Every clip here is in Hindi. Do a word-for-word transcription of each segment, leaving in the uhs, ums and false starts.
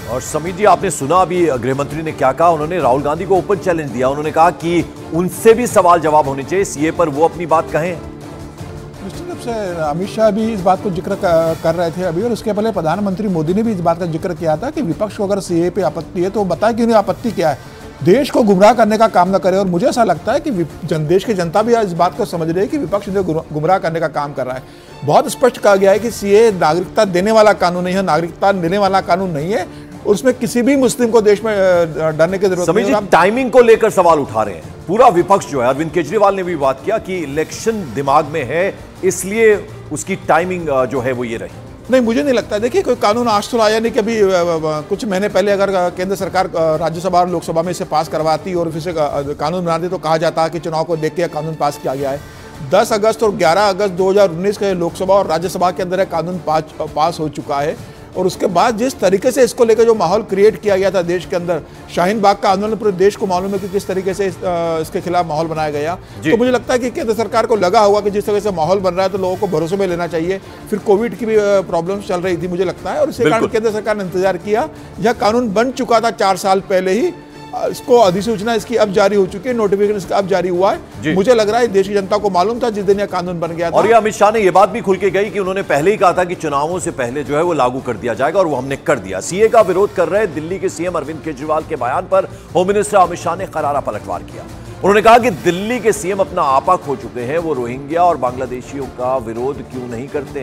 और समीर जी, आपने सुना अभी गृह मंत्री ने क्या कहा। उन्होंने राहुल गांधी को ओपन चैलेंज दिया। उन्होंने कहा कि उनसे भी सवाल जवाब होने चाहिए, सीए पर वो अपनी बात कहें। निश्चित रूप से अमित शाह भी इस बात को जिक्र कर रहे थे अभी, और उसके पहले प्रधानमंत्री मोदी ने भी इस बात का जिक्र किया था कि विपक्ष को अगर सीए पे आपत्ति है तो वो बताए कि उन्हें आपत्ति क्या है, देश को गुमराह करने का काम न करे। और मुझे ऐसा लगता है कि जन देश की जनता भी इस बात को समझ रही है कि विपक्ष जो गुमराह करने का काम कर रहा है। बहुत स्पष्ट कहा गया है कि सीए नागरिकता देने वाला कानून नहीं है, नागरिकता देने वाला कानून नहीं है, और उसमें किसी भी मुस्लिम को देश में डरने की जरूरत नहीं है। टाइमिंग को लेकर सवाल उठा रहे हैं पूरा विपक्ष जो है। अरविंद केजरीवाल ने भी बात किया कि इलेक्शन दिमाग में है, इसलिए उसकी टाइमिंग जो है वो ये रही। नहीं, मुझे नहीं लगता। देखिए, कोई कानून आज तो आया नहीं कि अभी कुछ महीने पहले अगर केंद्र सरकार राज्यसभा और लोकसभा में इसे पास करवाती और फिर से कानून बनाती तो कहा जाता कि चुनाव को देख के कानून पास किया गया है। दस अगस्त और ग्यारह अगस्त दो हज़ार उन्नीस के लोकसभा और राज्यसभा के अंदर कानून पास हो चुका है। और उसके बाद जिस तरीके से इसको लेकर जो माहौल क्रिएट किया गया था देश के अंदर, शाहीन बाग का आंदोलन पूरे देश को मालूम है कि किस तरीके से इस, इसके खिलाफ माहौल बनाया गया। तो मुझे लगता है कि केंद्र सरकार को लगा हुआ कि जिस तरह से माहौल बन रहा है तो लोगों को भरोसे में लेना चाहिए। फिर कोविड की भी प्रॉब्लम्स चल रही थी मुझे लगता है, और इसी कारण केंद्र सरकार ने इंतजार किया। यह कानून बन चुका था चार साल पहले ही, इसको अधिसूचना इसकी अब जारी हो चुकी है, नोटिफिकेशन इसका अब जारी हुआ है। मुझे लग रहा है देश की जनता को मालूम था जिस दिन यह कानून बन गया था। और ये अमित शाह ने यह बात भी खुल के गई कि उन्होंने पहले ही कहा था कि चुनावों से पहले जो है वो लागू कर दिया जाएगा, और वो हमने कर दिया। सीए का विरोध कर रहे दिल्ली के सीएम अरविंद केजरीवाल के बयान पर होम मिनिस्टर अमित शाह ने करारा पलटवार किया। उन्होंने कहा कि दिल्ली के सीएम अपना आपा खो चुके हैं, वो रोहिंग्या और बांग्लादेशियों का विरोध क्यों नहीं करते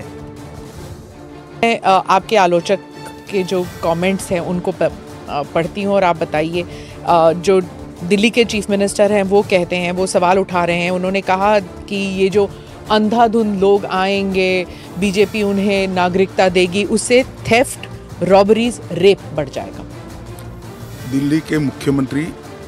हैं। आपके आलोचक के जो कमेंट्स हैं उनको पढ़ती हूँ, और आप बताइए। जो दिल्ली के चीफ मिनिस्टर हैं वो कहते हैं, वो सवाल उठा रहे हैं। उन्होंने कहा कि ये जो अंधाधुंध लोग आएंगे, बीजेपी उन्हें नागरिकता देगी, उससे थेफ्ट, रॉबरीज, रेप बढ़ जाएगा। दिल्ली के मुख्यमंत्री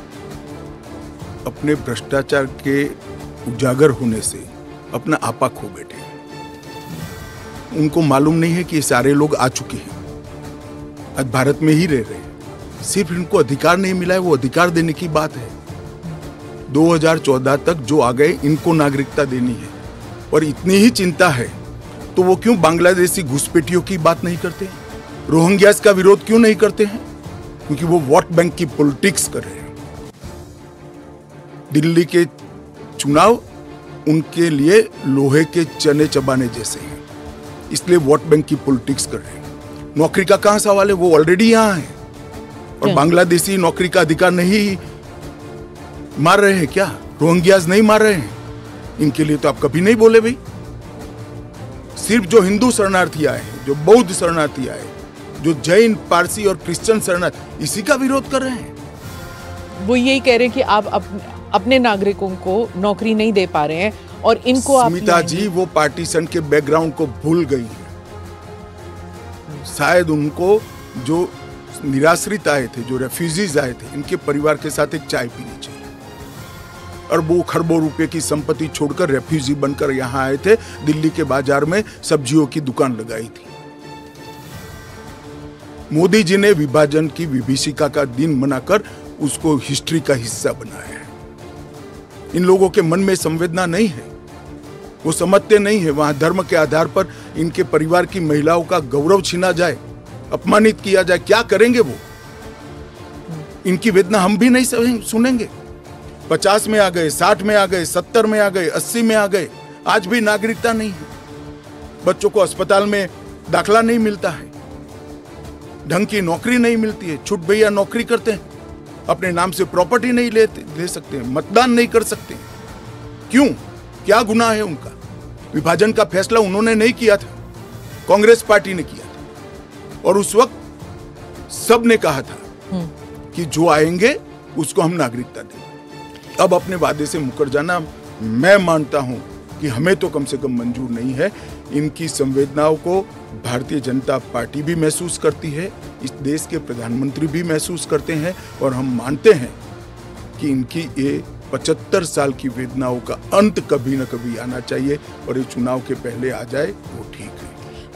अपने भ्रष्टाचार के उजागर होने से अपना आपा खो बैठे। उनको मालूम नहीं है कि ये सारे लोग आ चुके हैं, आज भारत में ही रह रहे हैं। सिर्फ इनको अधिकार नहीं मिला है, वो अधिकार देने की बात है। दो हज़ार चौदह तक जो आ गए इनको नागरिकता देनी है, और इतनी ही चिंता है तो वो क्यों बांग्लादेशी घुसपैठियों की बात नहीं करते, रोहिंग्यास का विरोध क्यों नहीं करते हैं? क्योंकि वो वोट बैंक की पॉलिटिक्स कर रहे हैं। दिल्ली के चुनाव उनके लिए लोहे के चने चबाने जैसे हैं, इसलिए वोट बैंक की पॉलिटिक्स कर रहे हैं। नौकरी का कहां सवाल है, वो ऑलरेडी यहां है। और बांग्लादेशी नौकरी का अधिकार नहीं मार रहे हैं क्या? रोहिंग्यास नहीं मार रहे हैं? इनके लिए तो आप कभी नहीं बोले भाई। सिर्फ जो हिंदू शरणार्थी आए हैं, जो बौद्ध शरणार्थी आए, जो जैन, पारसी और क्रिश्चियन शरणार्थी, इसी का विरोध कर रहे हैं। वो यही कह रहे हैं कि आप अपने, अपने नागरिकों को नौकरी नहीं दे पा रहे हैं, और इनको आप स्मिता जी वो पार्टीशन के बैकग्राउंड को भूल गई हैं। शायद उनको जो निराश्रित आए थे, जो रेफ्यूजीज आए थे, इनके परिवार के साथ एक चाय पीनी चाहिए। अरबों खरबों रुपए की संपत्ति छोड़कर रेफ्यूजी बनकर यहां आए थे, दिल्ली के बाजार में सब्जियों की दुकान लगाई थी। मोदी जी ने विभाजन की विभीषिका का दिन मनाकर उसको हिस्ट्री का हिस्सा बनाया है। इन लोगों के मन में संवेदना नहीं है, वो समझते नहीं है वहां धर्म के आधार पर इनके परिवार की महिलाओं का गौरव छीना जाए, अपमानित किया जाए। क्या करेंगे वो? इनकी वेदना हम भी नहीं सुनेंगे। पचास में आ गए, साठ में आ गए, सत्तर में आ गए, अस्सी में आ गए, आज भी नागरिकता नहीं है। बच्चों को अस्पताल में दाखला नहीं मिलता है, ढंग की नौकरी नहीं मिलती है, छुट भैया नौकरी करते हैं, अपने नाम से प्रॉपर्टी नहीं लेते ले सकते हैं, मतदान नहीं कर सकते। क्यों? क्या गुनाह है उनका? विभाजन का फैसला उन्होंने नहीं किया था, कांग्रेस पार्टी ने किया था। और उस वक्त सब ने कहा था कि जो आएंगे उसको हम नागरिकता देंगे। अब अपने वादे से मुकर जाना, मैं मानता हूं कि हमें तो कम से कम मंजूर नहीं है। इनकी संवेदनाओं को भारतीय जनता पार्टी भी महसूस करती है, इस देश के प्रधानमंत्री भी महसूस करते हैं, और हम मानते हैं कि इनकी ये पचहत्तर साल की वेदनाओं का अंत कभी न कभी आना चाहिए, और ये चुनाव के पहले आ जाए वो ठीक है।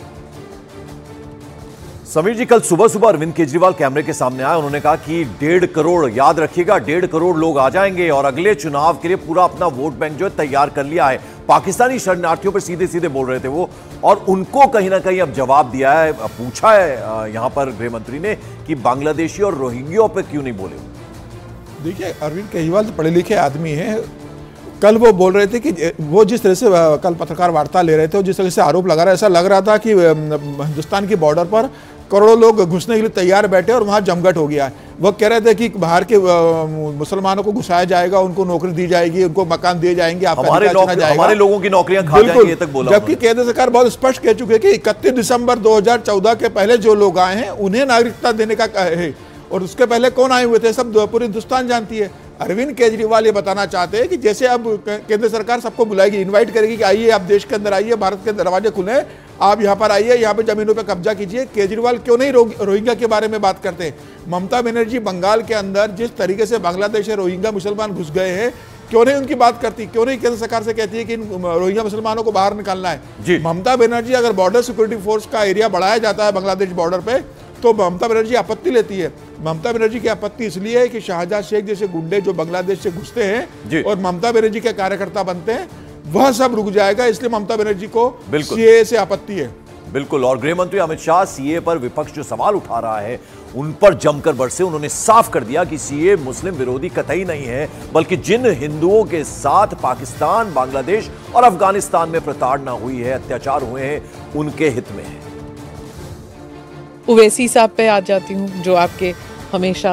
समीर जी, कल सुबह सुबह अरविंद केजरीवाल कैमरे के सामने आए। उन्होंने कहा कि डेढ़ करोड़, याद रखिएगा, डेढ़ करोड़ लोग आ जाएंगे और अगले चुनाव के लिए पूरा अपना वोट बैंक जो है तैयार कर लिया है। पाकिस्तानी शरणार्थियों पर सीधे सीधे बोल रहे थे वो, और उनको कहीं ना कहीं अब जवाब दिया है, पूछा है यहां पर गृह मंत्री ने कि बांग्लादेशी और रोहिंग्यों पर क्यों नहीं बोले। देखिए, अरविंद केजरीवाल तो पढ़े लिखे आदमी हैं। कल वो बोल रहे थे कि वो जिस तरह से कल पत्रकार वार्ता ले रहे थे, जिस तरह से आरोप लगा रहा है, ऐसा लग रहा था कि हिंदुस्तान की बॉर्डर पर करोड़ों लोग घुसने के लिए तैयार बैठे और वहाँ जमघट हो गया है। वो कह रहे थे कि बाहर के मुसलमानों को घुसाया जाएगा, उनको नौकरी दी जाएगी, उनको मकान दिए जाएंगे, हमारे, हमारे लोगों की नौकरियां खा जाएंगी, ये तक बोला। जबकि केंद्र सरकार बहुत स्पष्ट कह चुकी है कि इकतीस दिसंबर दो हजार चौदह के पहले जो लोग आए हैं उन्हें नागरिकता देने का है, और उसके पहले कौन आए हुए थे सब पूरी हिंदुस्तान जानती है। अरविंद केजरीवाल ये बताना चाहते हैं कि जैसे अब केंद्र सरकार सबको बुलाएगी, इनवाइट करेगी कि आइए आप देश के अंदर आइए, भारत के दरवाजे खुले, आप यहाँ पर आइए, यहाँ पे जमीनों पे कब्जा कीजिए। केजरीवाल क्यों नहीं रोहिंग्या के बारे में बात करते हैं? ममता बनर्जी बंगाल के अंदर जिस तरीके से बांग्लादेश से रोहिंग्या मुसलमान घुस गए हैं, क्यों नहीं उनकी बात करती? क्यों नहीं केंद्र सरकार से कहती है कि इन रोहिंग्या मुसलमानों को बाहर निकालना है? ममता बनर्जी, अगर बॉर्डर सिक्योरिटी फोर्स का एरिया बढ़ाया जाता है बांग्लादेश बॉर्डर पे, तो ममता बनर्जी आपत्ति लेती है। ममता बनर्जी की आपत्ति इसलिए है कि शाहजहां शेख जैसे गुंडे जो बांग्लादेश से घुसते हैं और ममता बनर्जी के कार्यकर्ता बनते हैं, वह सब रुक जाएगा, इसलिए ममता बनर्जी को सीएए से आपत्ति है। बिल्कुल। और गृह मंत्री अमित शाह सीए पर विपक्ष जो सवाल उठा रहा है उन पर जमकर बरसे। उन्होंने साफ कर दिया कि सीए मुस्लिम विरोधी कतई नहीं है, बल्कि जिन हिंदुओं के साथ पाकिस्तान, बांग्लादेश और अफगानिस्तान में प्रताड़ना हुई है, अत्याचार हुए हैं, उनके हित में है। ओवैसी साहब पे आ जाती हूँ, जो आपके हमेशा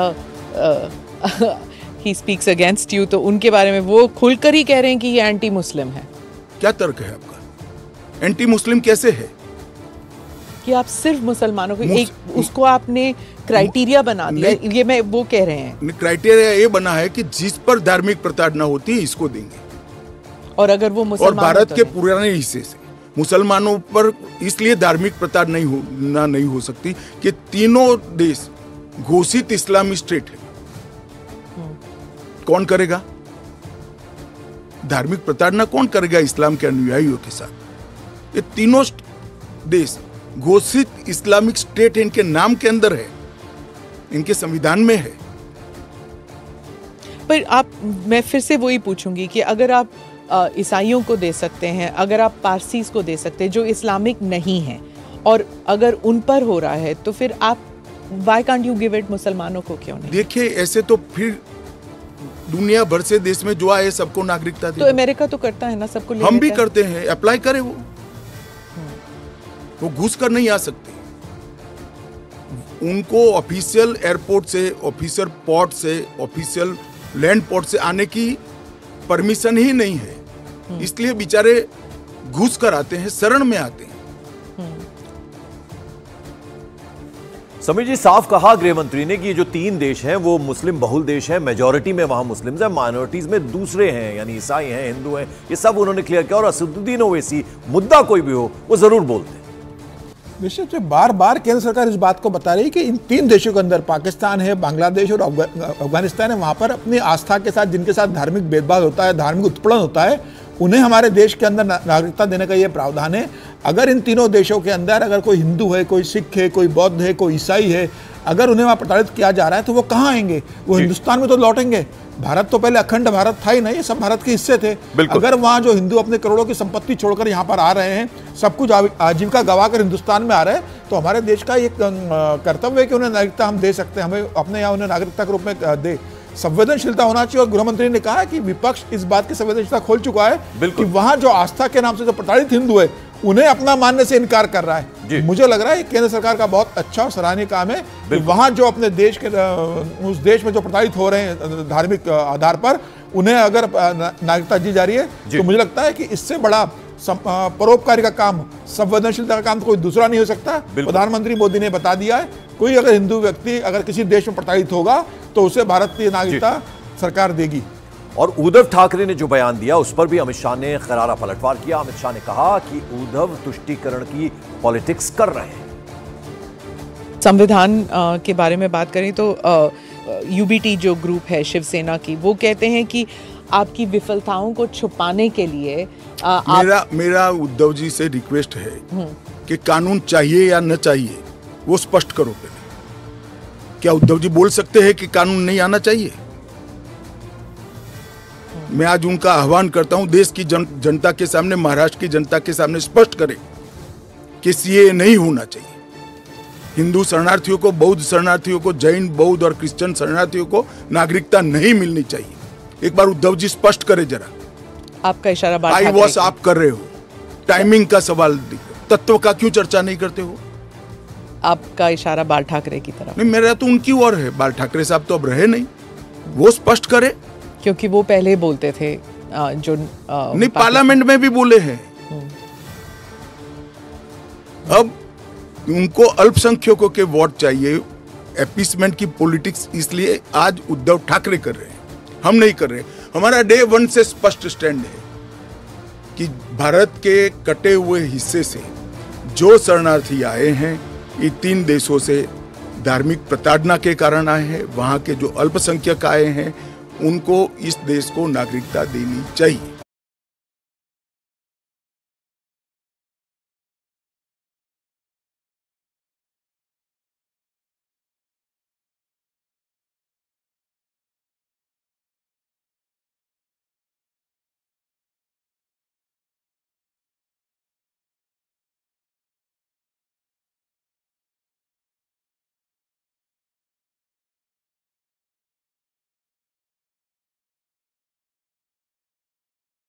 ही स्पीक्स अगेंस्ट यू, तो उनके बारे में वो खुलकर ही कह रहे हैं कि ये एंटी मुस्लिम है। क्या तर्क है आपका? एंटी मुस्लिम कैसे है? कि आप सिर्फ मुसलमानों को एक उसको आपने क्राइटेरिया बना दिया, ये मैं वो कह रहे हैं। क्राइटेरिया ये बना है कि जिस पर धार्मिक प्रताड़ना होती है इसको देंगे, और अगर वो मुसलमान, और भारत के पुराने हिस्से से मुसलमानों पर इसलिए धार्मिक प्रताड़ना नहीं होना नहीं हो सकती कि तीनों देश घोषित इस्लामी स्टेट है। कौन करेगा धार्मिक प्रताड़ना? कौन करेगा इस्लाम के अनुयायियों के साथ? ये तीनों देश घोषित इस्लामिक स्टेट इनके नाम के अंदर है, इनके संविधान में है। पर आप, मैं फिर से वही पूछूंगी कि अगर आप ईसाइयों को दे सकते हैं, अगर आप पारसीज को दे सकते हैं जो इस्लामिक नहीं है, और अगर उन पर हो रहा है, तो फिर आप why can't you give it मुसलमानों को क्यों नहीं? देखिए, ऐसे तो फिर दुनिया भर से देश में जो आए सबको नागरिकता दे। तो अमेरिका तो करता है ना, सबको ले हम भी करते हैं, अप्लाई करे वो वो घुस कर नहीं आ सकते। उनको ऑफिशियल एयरपोर्ट से, ऑफिशियल पोर्ट से, ऑफिशियल लैंड पोर्ट से आने की परमिशन ही नहीं है, इसलिए बेचारे घुस कर आते हैं, शरण में आते हैं। समीर जी, साफ कहा गृह मंत्री ने कि ये जो तीन देश हैं वो मुस्लिम बहुल देश हैं, मेजॉरिटी में वहां मुस्लिम्स हैं, माइनॉरिटीज में दूसरे हैं, यानी ईसाई हैं, हिंदू हैं, ये सब उन्होंने क्लियर किया। और असदुद्दीन ओवैसी मुद्दा कोई भी हो वो जरूर बोलते हैं। निश्चित से बार बार केंद्र सरकार इस बात को बता रही है कि इन तीन देशों के अंदर, पाकिस्तान है, बांग्लादेश और अफगानिस्तान है, वहाँ पर अपनी आस्था के साथ जिनके साथ धार्मिक भेदभाव होता है, धार्मिक उत्पीड़न होता है, उन्हें हमारे देश के अंदर नागरिकता देने का ये प्रावधान है। अगर इन तीनों देशों के अंदर अगर कोई हिंदू है, कोई सिख है, कोई बौद्ध है, कोई ईसाई है, अगर उन्हें वहाँ प्रताड़ित किया जा रहा है तो वो कहाँ आएंगे? वो हिंदुस्तान में तो लौटेंगे। भारत तो पहले अखंड भारत था ही नहीं, ये सब भारत के हिस्से थे। अगर वहाँ जो हिंदू अपने करोड़ों की संपत्ति छोड़कर यहाँ पर आ रहे हैं, सब कुछ आजीविका गवा कर हिंदुस्तान में आ रहे हैं, तो हमारे देश का एक कर्तव्य है कि उन्हें नागरिकता हम दे सकते हैं, हमें अपने यहाँ उन्हें नागरिकता के रूप में दे। संवेदनशीलता होना चाहिए। और गृहमंत्री ने कहा कि विपक्ष इस बात की संवेदनशीलता खोल चुका है कि वहां जो आस्था के नाम से जो प्रताड़ित हिंदू है उन्हें अपना मानने से इनकार कर रहा है। मुझे लग रहा है केंद्र सरकार का बहुत अच्छा और सराहनीय काम है कि वहां जो अपने देश के उस देश में जो प्रताड़ित हो रहे हैं धार्मिक आधार पर, उन्हें अगर नागरिकता दी जा रही है तो मुझे लगता है कि इससे बड़ा परोपकारी का काम, संवेदनशीलता का काम तो कोई दूसरा नहीं हो सकता। प्रधानमंत्री मोदी ने बता दिया है, कोई अगर हिंदू व्यक्ति अगर किसी देश में प्रताड़ित होगा तो उसे भारत की नागरिकता सरकार देगी। और उद्धव ठाकरे ने जो बयान दिया उस पर भी अमित शाह ने करारा पलटवार किया। अमित शाह ने कहा कि उद्धव तुष्टीकरण की पॉलिटिक्स कर रहे हैं। संविधान के बारे में बात करें तो यूबीटी जो ग्रुप है शिवसेना की, वो कहते हैं कि आपकी विफलताओं को छुपाने के लिए आ, मेरा आप... मेरा उद्धव जी से रिक्वेस्ट है कि कानून चाहिए या न चाहिए वो स्पष्ट करो पहले। क्या उद्धव जी बोल सकते हैं कि कानून नहीं आना चाहिए? मैं आज उनका आह्वान करता हूं, देश की जन, जनता के सामने, महाराष्ट्र की जनता के सामने स्पष्ट करें कि सीए नहीं होना चाहिए। हिंदू शरणार्थियों को, बौद्ध शरणार्थियों को, जैन, बौद्ध और क्रिश्चियन शरणार्थियों को नागरिकता नहीं मिलनी चाहिए। एक बार उद्धव जी स्पष्ट करें जरा। आपका इशारा बाल आई ठाकरे वॉश की। आप कर रहे हो, टाइमिंग का सवाल, तत्व का क्यों चर्चा नहीं करते हो? आपका इशारा बाल ठाकरे की तरफ। नहीं, मेरा तो उनकी ओर है। बाल ठाकरे साहब तो अब रहे नहीं, वो स्पष्ट करे। क्योंकि वो पहले बोलते थे आ, जो आ, नहीं, पार्लियामेंट में भी बोले हैं। अब उनको अल्पसंख्यकों के वोट चाहिए, एपीसमेंट की पॉलिटिक्स इसलिए आज उद्धव ठाकरे कर रहे हैं, हम नहीं कर रहे। हमारा डे वन से स्पष्ट स्टैंड है कि भारत के कटे हुए हिस्से से जो शरणार्थी आए हैं, ये तीन देशों से धार्मिक प्रताड़ना के कारण आए हैं। वहां के जो अल्पसंख्यक आए हैं, उनको इस देश को नागरिकता देनी चाहिए।